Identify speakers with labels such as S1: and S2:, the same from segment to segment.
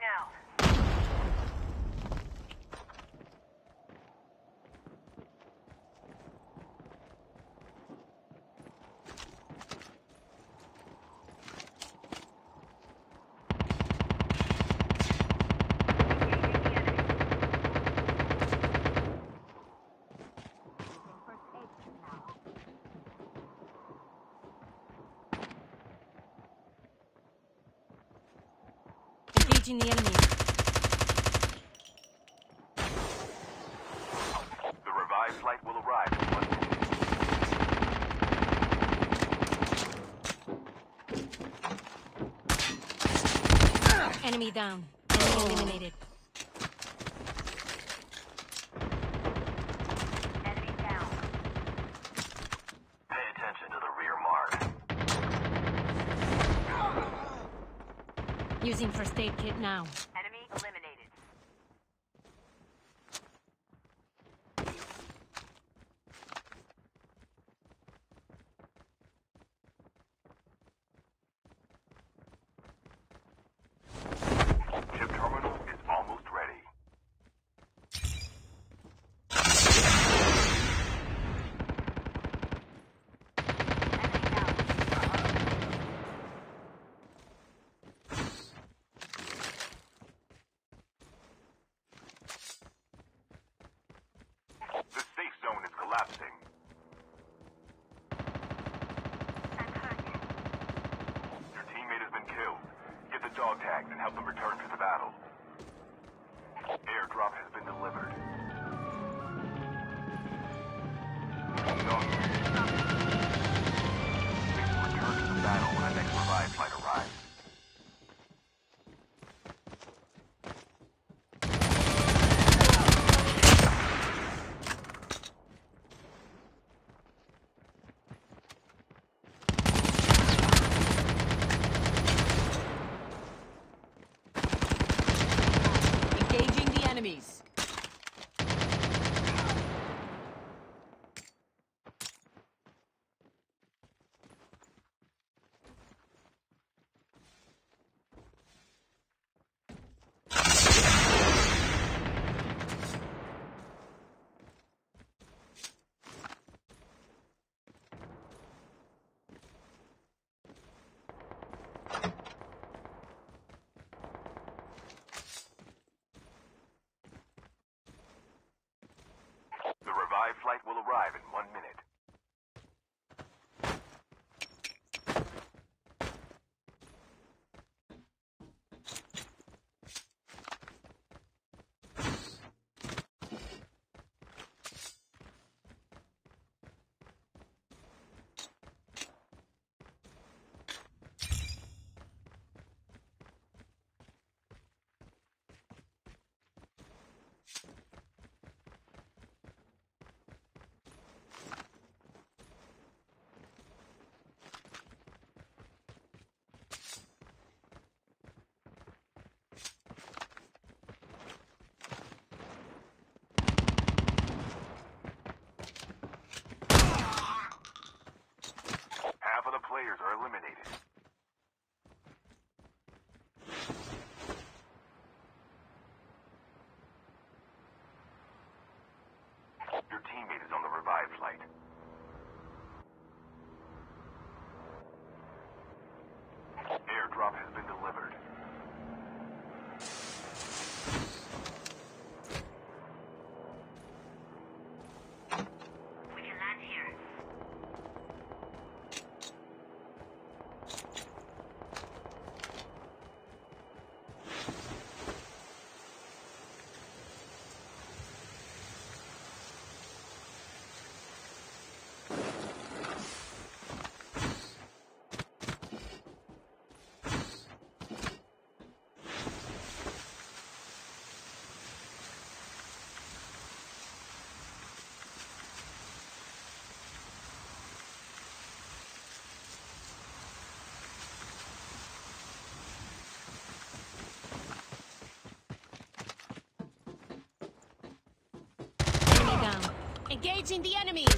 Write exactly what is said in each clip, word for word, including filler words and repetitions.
S1: now.
S2: Engaging the enemy.
S3: The revived flight will arrive in one minute.
S2: Enemy down. Enemy eliminated.
S1: Enemy down.
S3: Pay attention to the rear mark.
S2: Using first aid kit now.
S1: Enemy eliminated.
S3: Chip terminal is almost ready.
S1: Enemy down.
S3: The safe zone is collapsing.
S1: I'm hurt.
S3: Your teammate has been killed. Get the dog tags and help them return to the battle. Airdrop has been delivered. Dog Please return to the battle when the next revived flight arrives.
S2: Engaging the enemies.
S3: The revived flight will arrive in one minute. Half of the players are eliminated. Your teammate is on the revived flight. Airdrop has been delivered.
S1: We can land here.
S2: Enemy down. Engaging the enemies.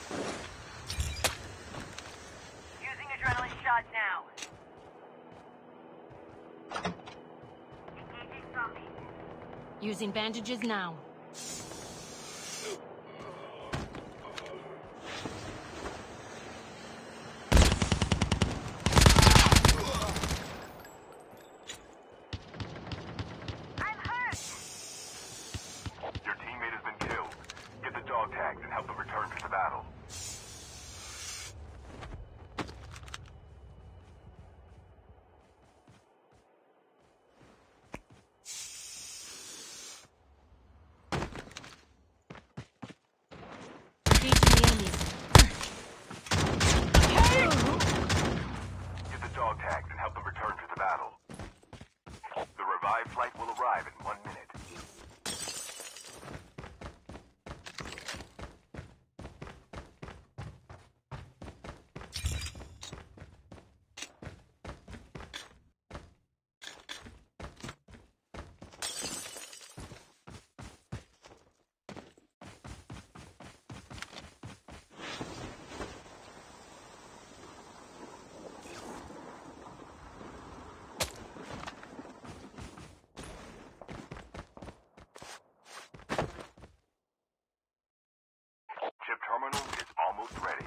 S1: Using adrenaline shot now. Engaging zombies.
S2: Using bandages now.
S1: I'm hurt.
S3: Your teammate has been killed. Get the dog tags and help them return to the battle.
S2: Engaging the enemies.
S3: Get the dog tags and help them return to the battle. The revived flight will arrive in one minute. Chip terminal is almost ready.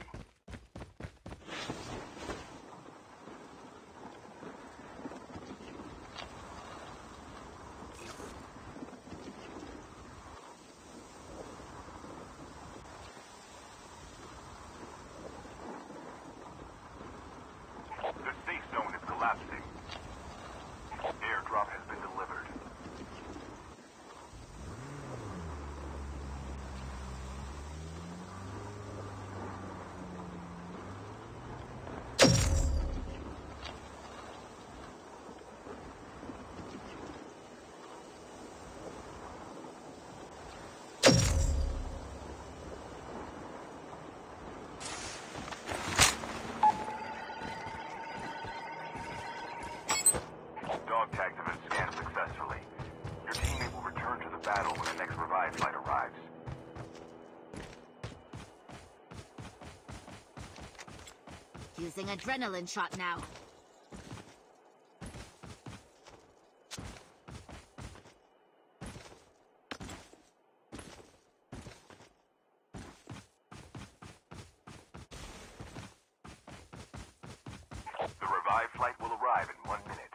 S3: The safe zone is collapsing. Airdrop has been delivered. Dog tags have been scanned successfully. Your teammate will return to the battle when the next revived flight arrives.
S4: Using adrenaline shot now.
S3: The revived flight will arrive in one minute.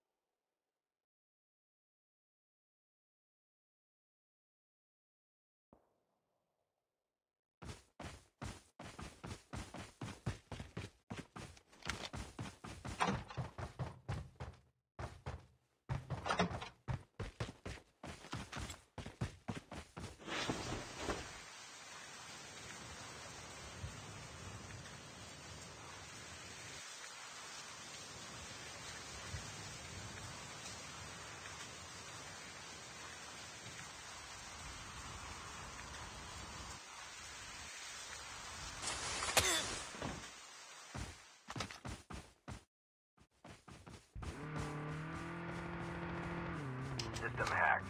S3: System hacked.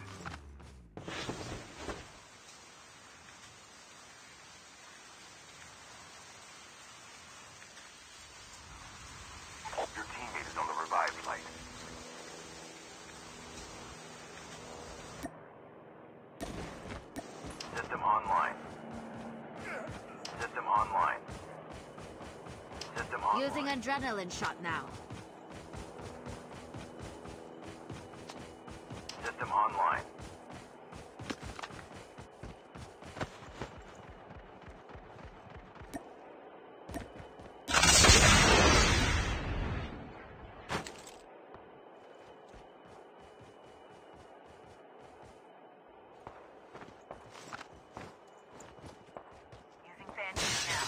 S3: Your teammate is on the revived flight. System online. System online. System online.
S4: Using adrenaline shot now.
S3: System online.
S1: Using bandages now.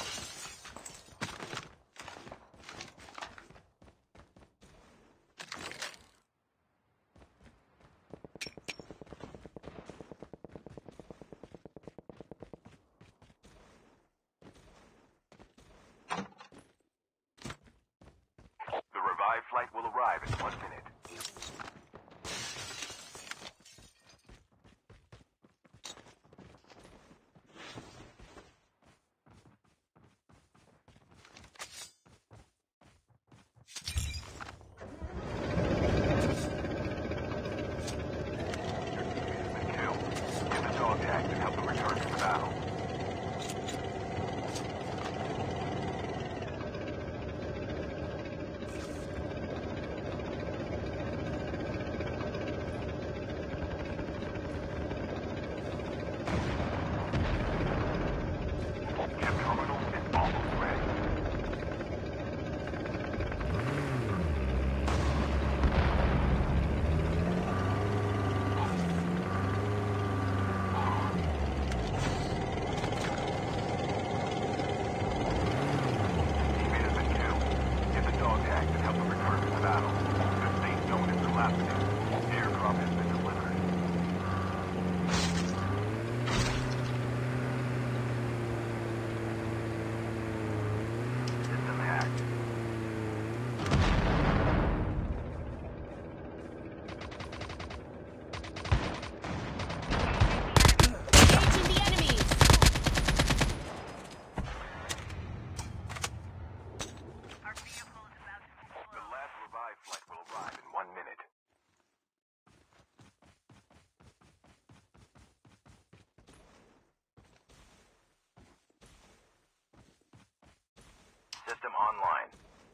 S3: system online.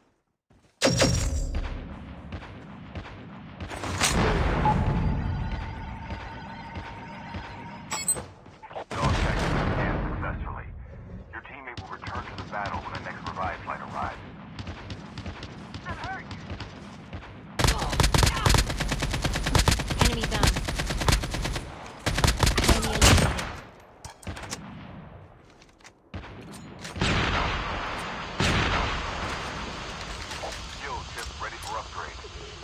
S3: Dog tag has been scanned successfully. Your teammate will return to the battle when the next revive flight arrives.
S1: I'm hurt.
S2: Enemy down. Enemy eliminated.
S3: Skill chip ready for upgrade.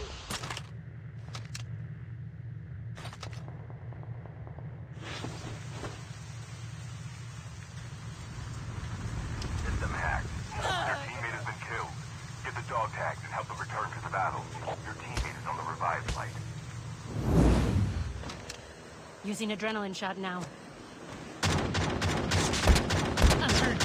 S3: System hacked. Your teammate has been killed. Get the dog tags and help them return to the battle. Your teammate is on the revive flight.
S2: Using adrenaline shot now. I'm hurt.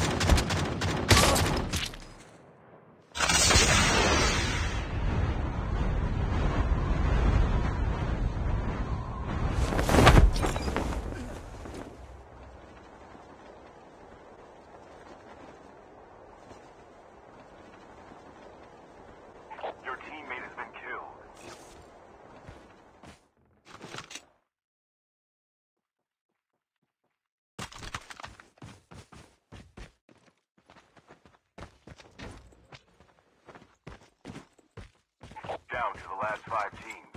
S3: Your teammate has been killed. Down to the last five teams.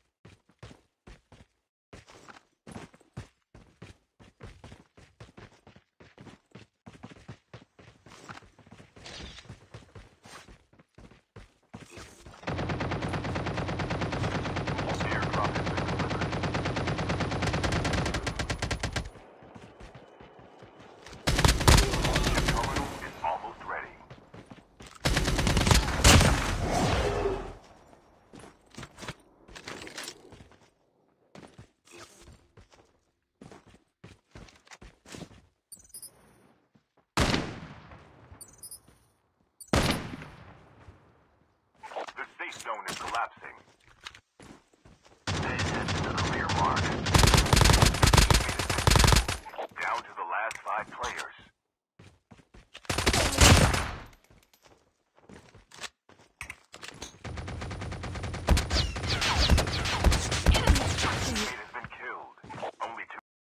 S3: Airdrop has been delivered. Ship terminal is almost ready. The safe zone is collapsing. This is the clear mark. Down to the last five players.